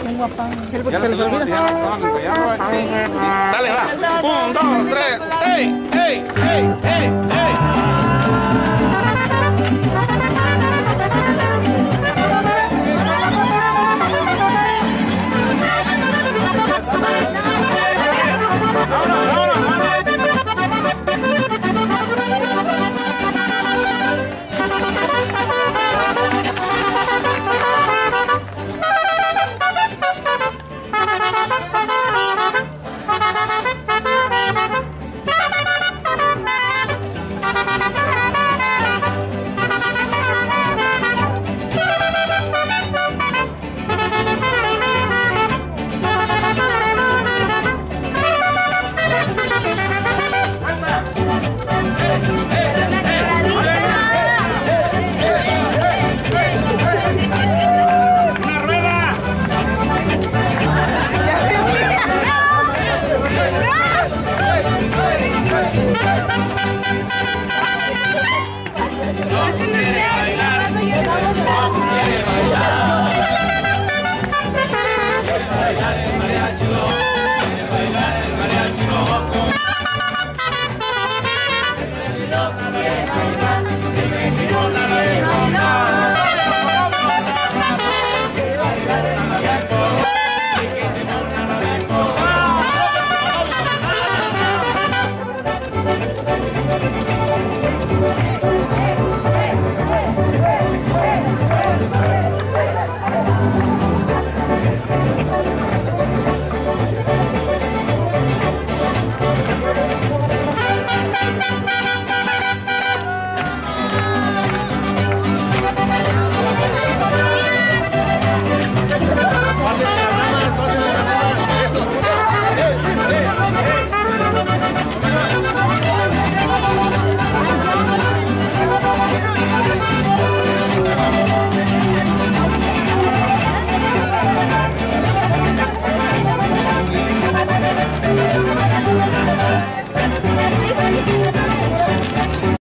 Tengo afán. ¿Es porque Ya se lo les olvida? tenemos, ya vamos a ensayarlo. Sí, sí. Dale, va. 1, 2, 3. ¡Ey, ey, ey, ey, ey!